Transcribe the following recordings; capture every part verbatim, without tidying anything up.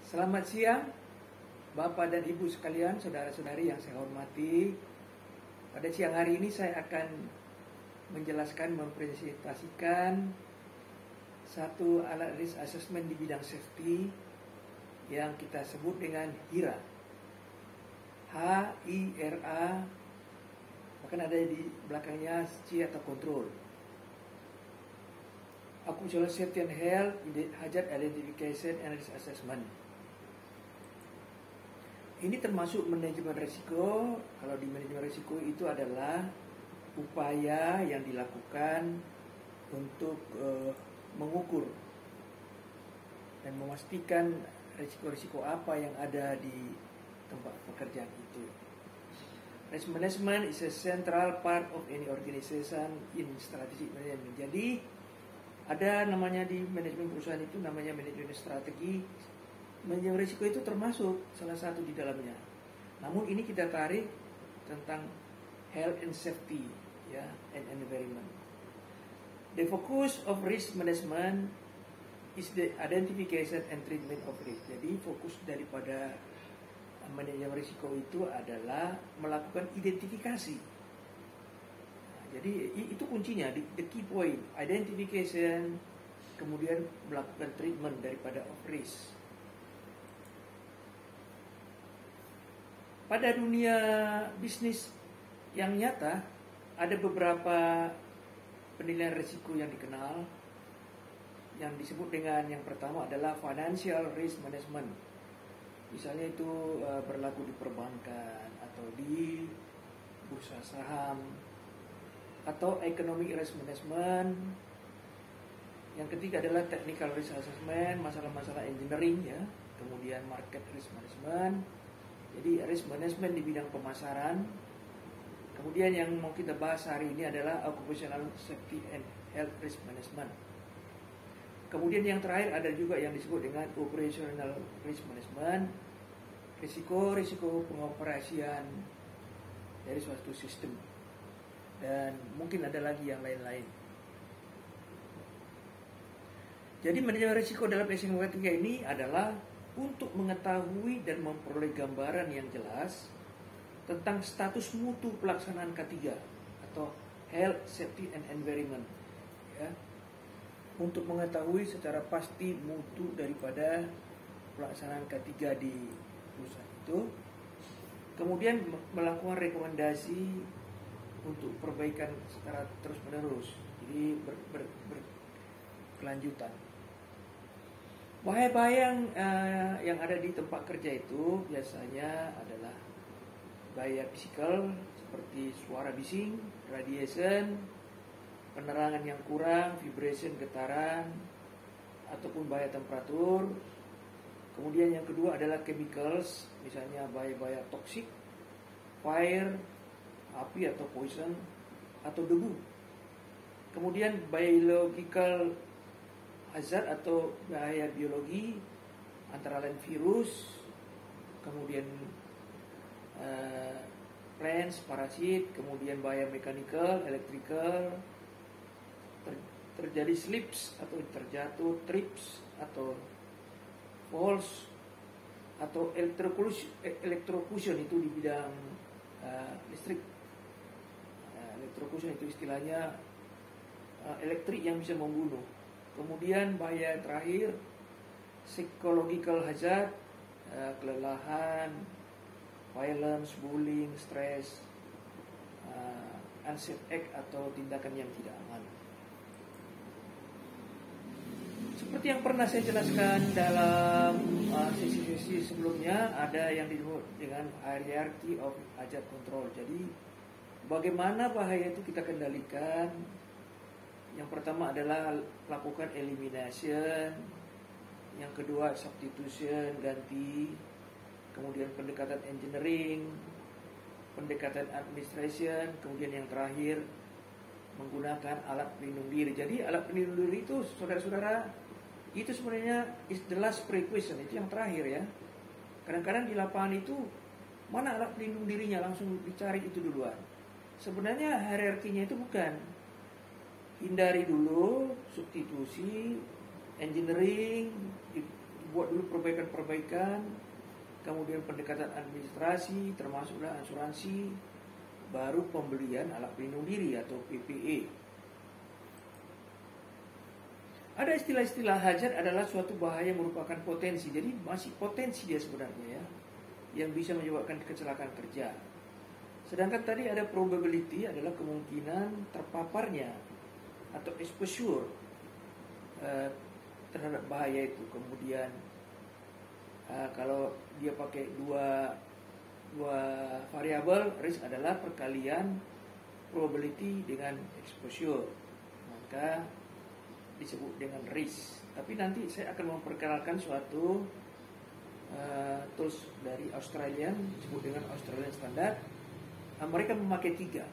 Selamat siang, Bapak dan Ibu sekalian, saudara-saudari yang saya hormati. Pada siang hari ini saya akan menjelaskan, mempresentasikan satu alat risk assessment di bidang safety yang kita sebut dengan HIRA. H I R A, bahkan ada di belakangnya C atau control. Occupational Safety and Health Hazard Identification and Risk Assessment. Ini termasuk manajemen risiko. Kalau di manajemen risiko itu adalah upaya yang dilakukan untuk uh, mengukur dan memastikan risiko-risiko apa yang ada di tempat pekerjaan itu. Risk management is a central part of any organization in strategic management. Jadi ada namanya di manajemen perusahaan itu namanya manajemen strategi. Manajemen risiko itu termasuk salah satu di dalamnya. Namun ini kita tarik tentang health and safety, ya, and environment. The focus of risk management is the identification and treatment of risk. Jadi fokus daripada manajemen risiko itu adalah melakukan identifikasi. Nah, jadi itu kuncinya, the key point, identification, kemudian melakukan treatment daripada of risk. Pada dunia bisnis yang nyata, ada beberapa penilaian risiko yang dikenal, yang disebut dengan yang pertama adalah financial risk management. Misalnya itu uh, berlaku di perbankan atau di bursa saham, atau economic risk management. Yang ketiga adalah technical risk assessment, masalah-masalah engineering, ya. Kemudian market risk management. Jadi risk management di bidang pemasaran. Kemudian yang mau kita bahas hari ini adalah occupational safety and health risk management. Kemudian yang terakhir ada juga yang disebut dengan operational risk management, risiko-risiko pengoperasian dari suatu sistem. Dan mungkin ada lagi yang lain-lain. Jadi manajemen risiko dalam S M tiga ini adalah untuk mengetahui dan memperoleh gambaran yang jelas tentang status mutu pelaksanaan K tiga atau Health, Safety and Environment, ya. Untuk mengetahui secara pasti mutu daripada pelaksanaan K tiga di perusahaan itu. Kemudian melakukan rekomendasi untuk perbaikan secara terus-menerus. Jadi ber, ber, berkelanjutan. Bahaya-bahaya yang, uh, yang ada di tempat kerja itu biasanya adalah bahaya fisikal seperti suara bising, radiation, penerangan yang kurang, vibration, getaran, ataupun bahaya temperatur. Kemudian yang kedua adalah chemicals, misalnya bahaya-bahaya toksik, fire, api atau poison, atau debu. Kemudian biological hazard atau bahaya biologi, antara lain virus, kemudian uh, plants, parasit, kemudian bahaya mechanical, electrical, ter, terjadi slips atau terjatuh, trips atau falls, atau electrocution, electrocution itu di bidang uh, listrik. Uh, electrocution itu istilahnya uh, elektrik yang bisa membunuh. Kemudian bahaya terakhir, psychological hazard, uh, kelelahan, violence, bullying, stress, uh, unsafe act atau tindakan yang tidak aman. Seperti yang pernah saya jelaskan dalam uh, sesi-sesi sebelumnya, ada yang disebut dengan hierarchy of hazard control. Jadi bagaimana bahaya itu kita kendalikan? Yang pertama adalah lakukan elimination, yang kedua substitution, ganti, kemudian pendekatan engineering, pendekatan administration, kemudian yang terakhir menggunakan alat pelindung diri. Jadi alat pelindung diri itu, saudara-saudara, itu sebenarnya is the last prerequisite, itu yang terakhir, ya. Kadang-kadang di lapangan itu mana alat pelindung dirinya, langsung dicari itu duluan. Sebenarnya hierarkinya itu bukan. Hindari dulu substitusi, engineering, buat dulu perbaikan-perbaikan, kemudian pendekatan administrasi, termasuklah asuransi, baru pembelian alat pelindung diri atau P P E. Ada istilah-istilah hazard adalah suatu bahaya merupakan potensi, jadi masih potensi dia sebenarnya ya, yang bisa menyebabkan kecelakaan kerja. Sedangkan tadi ada probability adalah kemungkinan terpaparnya atau exposure uh, terhadap bahaya itu. Kemudian uh, kalau dia pakai dua dua variabel, risk adalah perkalian probability dengan exposure, maka disebut dengan risk. Tapi nanti saya akan memperkenalkan suatu uh, tools dari Australian disebut dengan Australian Standard. Uh, mereka memakai tiga.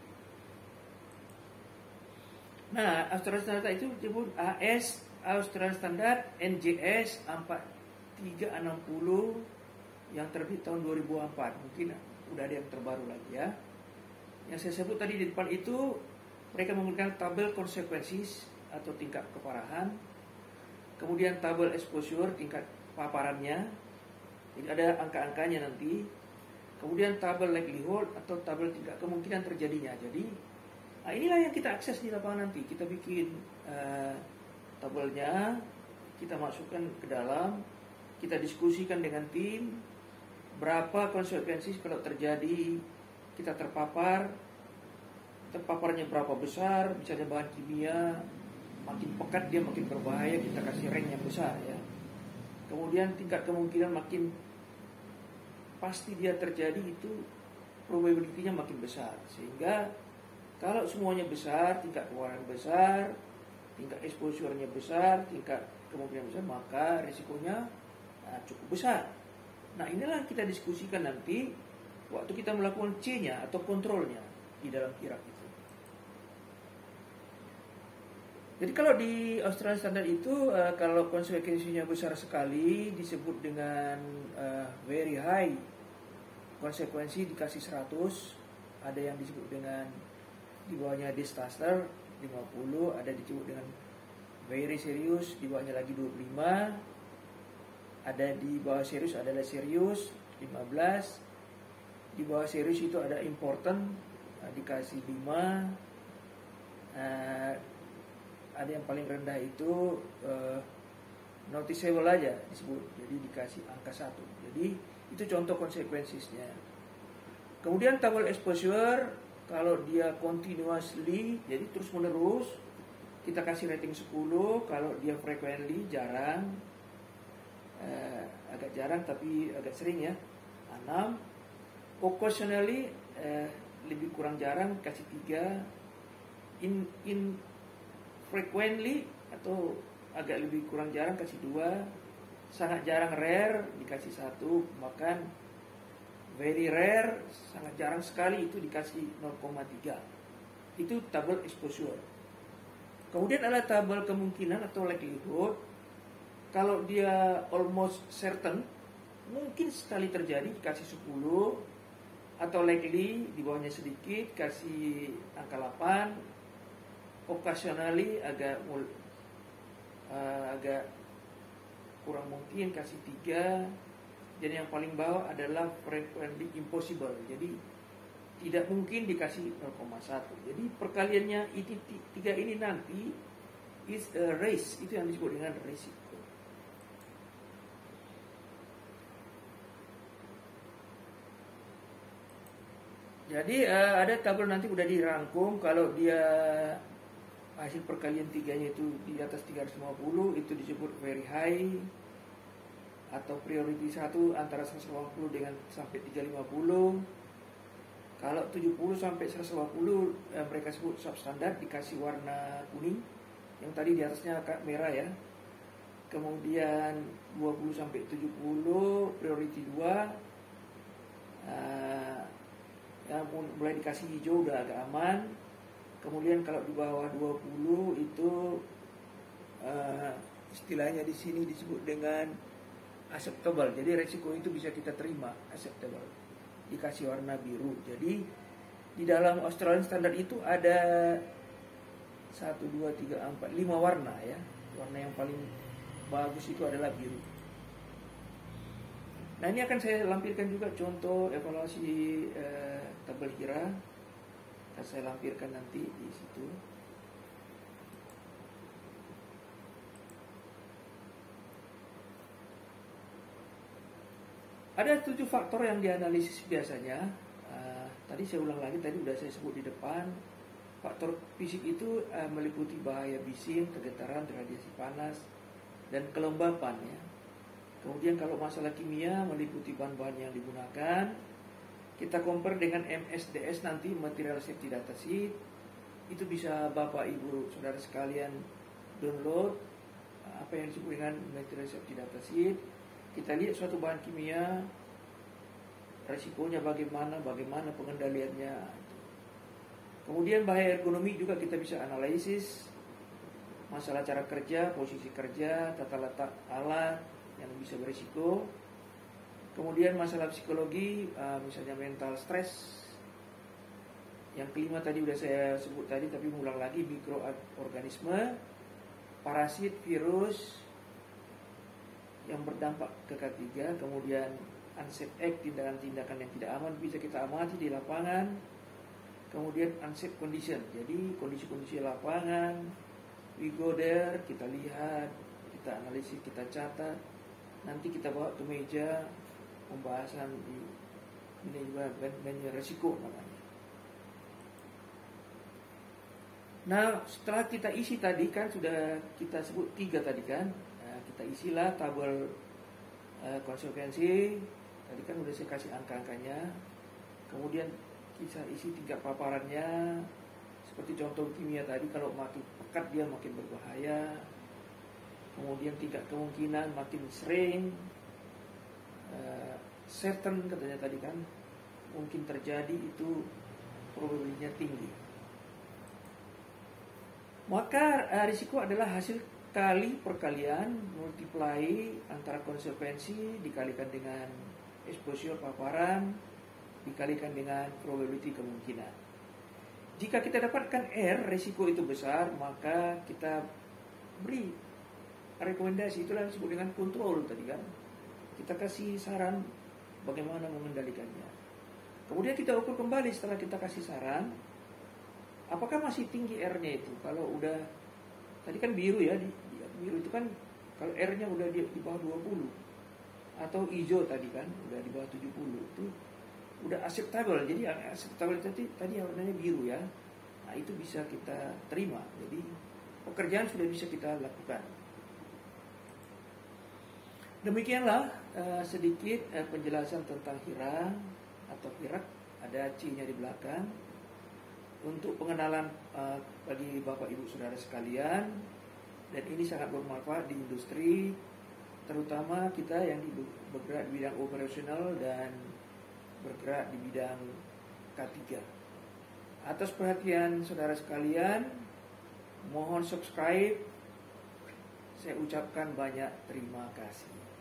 Nah, Australian Standard itu disebut A S Australian Standard N J S empat tiga enam nol yang terbit tahun dua ribu empat. Mungkin udah ada yang terbaru lagi ya. Yang saya sebut tadi di depan itu, mereka menggunakan tabel consequences atau tingkat keparahan, kemudian tabel exposure, tingkat paparannya, jadi ada angka-angkanya nanti, kemudian tabel likelihood atau tabel tingkat kemungkinan terjadinya. Jadi nah inilah yang kita akses di lapangan nanti. Kita bikin uh, tabelnya, kita masukkan ke dalam, kita diskusikan dengan tim, berapa konsekuensi kalau terjadi kita terpapar, terpaparnya berapa besar, misalnya bahan kimia, makin pekat dia makin berbahaya, kita kasih rank yang besar ya. Kemudian tingkat kemungkinan makin pasti dia terjadi itu probability-nya makin besar. Sehingga kalau semuanya besar, tingkat keluaran besar, tingkat exposure-nya besar, tingkat kemungkinan besar, maka risikonya nah, cukup besar. Nah inilah kita diskusikan nanti waktu kita melakukan C-nya atau kontrolnya di dalam kirap itu. Jadi kalau di Australian Standard itu uh, kalau konsekuensinya besar sekali disebut dengan uh, very high konsekuensi dikasih seratus, ada yang disebut dengan di bawahnya disaster lima puluh, ada disebut dengan very serious, di bawahnya lagi dua puluh lima, ada di bawah serius adalah serius lima belas, di bawah serius itu ada important uh, dikasih lima, uh, ada yang paling rendah itu uh, noticeable aja disebut, jadi dikasih angka satu. Jadi itu contoh konsekuensinya. Kemudian tabel exposure, kalau dia continuously, jadi terus menerus, kita kasih rating sepuluh. Kalau dia frequently, jarang, uh, agak jarang tapi agak sering ya, enam. Occasionally, uh, lebih kurang jarang, kasih tiga. In in frequently atau agak lebih kurang jarang kasih dua, sangat jarang rare dikasih satu, bahkan very rare sangat jarang sekali itu dikasih nol koma tiga. Itu tabel exposure. Kemudian ada tabel kemungkinan atau likelihood. Kalau dia almost certain, mungkin sekali terjadi dikasih sepuluh, atau likely di bawahnya sedikit kasih angka delapan. Occasionally agak uh, agak kurang mungkin kasih tiga. Dan yang paling bawah adalah frequently impossible, jadi tidak mungkin dikasih nol koma satu. Jadi perkaliannya itu tiga ini nanti is a race, itu yang disebut dengan risiko. Jadi uh, ada tabel nanti udah dirangkum. Kalau dia hasil perkalian tiganya itu di atas tiga ratus lima puluh, itu disebut very high, atau priority satu antara seratus lima puluh dengan sampai tiga ratus lima puluh. Kalau tujuh puluh sampai seratus lima puluh eh, mereka sebut substandard, dikasih warna kuning. Yang tadi di atasnya agak merah ya. Kemudian dua puluh sampai tujuh puluh priority dua. Uh, yang mulai dikasih hijau udah agak aman. Kemudian kalau di bawah dua puluh itu uh, istilahnya di sini disebut dengan acceptable. Jadi resiko itu bisa kita terima, acceptable. Dikasih warna biru. Jadi di dalam Australian Standard itu ada satu, dua, tiga, empat, lima warna ya. Warna yang paling bagus itu adalah biru. Nah, ini akan saya lampirkan juga contoh evaluasi eh, tabel Hira. Akan saya lampirkan nanti di situ. Ada tujuh faktor yang dianalisis biasanya. Uh, tadi saya ulang lagi, tadi sudah saya sebut di depan. Faktor fisik itu uh, meliputi bahaya bising, kegetaran, radiasi panas, dan kelembapan ya. Kemudian kalau masalah kimia meliputi bahan-bahan yang digunakan. Kita compare dengan M S D S nanti, Material Safety Data Sheet. Itu bisa Bapak Ibu Saudara sekalian download uh, apa yang disebut dengan Material Safety Data Sheet. Kita lihat suatu bahan kimia, resikonya bagaimana, bagaimana pengendaliannya. Kemudian bahaya ergonomi juga kita bisa analisis. Masalah cara kerja, posisi kerja, tata letak alat yang bisa berisiko. Kemudian masalah psikologi, misalnya mental stress. Yang kelima tadi sudah saya sebut tadi, tapi ulang lagi, mikroorganisme, parasit, virus yang berdampak ke ketiga. Kemudian unsafe act, tindakan-tindakan yang tidak aman bisa kita amati di lapangan. Kemudian unsafe condition, jadi kondisi-kondisi lapangan, we go there, kita lihat, kita analisis, kita catat, nanti kita bawa ke meja pembahasan di manajemen resiko namanya. Nah, setelah kita isi tadi kan sudah kita sebut tiga tadi kan. Kita isilah tabel uh, konsekuensi. Tadi kan udah saya kasih angka-angkanya. Kemudian kita isi tingkat paparannya. Seperti contoh kimia tadi, kalau makin pekat dia makin berbahaya. Kemudian tingkat kemungkinan makin sering, uh, certain katanya tadi kan, mungkin terjadi, itu probabilitasnya tinggi. Maka uh, risiko adalah hasil kali perkalian, multiply antara konsekuensi dikalikan dengan exposure paparan dikalikan dengan probability kemungkinan. Jika kita dapatkan R, risiko itu besar, maka kita beri rekomendasi, itulah yang disebut dengan kontrol tadi kan. Kita kasih saran bagaimana mengendalikannya. Kemudian kita ukur kembali setelah kita kasih saran, apakah masih tinggi R-nya itu. Kalau udah tadi kan biru ya, di, di, biru itu kan kalau R-nya udah di, di bawah dua puluh, atau hijau tadi kan udah di bawah tujuh puluh, itu udah acceptable. Jadi acceptable tadi tadi warnanya biru ya. Nah, itu bisa kita terima. Jadi pekerjaan sudah bisa kita lakukan. Demikianlah uh, sedikit uh, penjelasan tentang Hira atau Hirak, ada C-nya di belakang. Untuk pengenalan uh, bagi Bapak Ibu Saudara sekalian, dan ini sangat bermanfaat di industri, terutama kita yang bergerak di bidang operasional dan bergerak di bidang K tiga. Atas perhatian saudara sekalian, mohon subscribe. Saya ucapkan banyak terima kasih.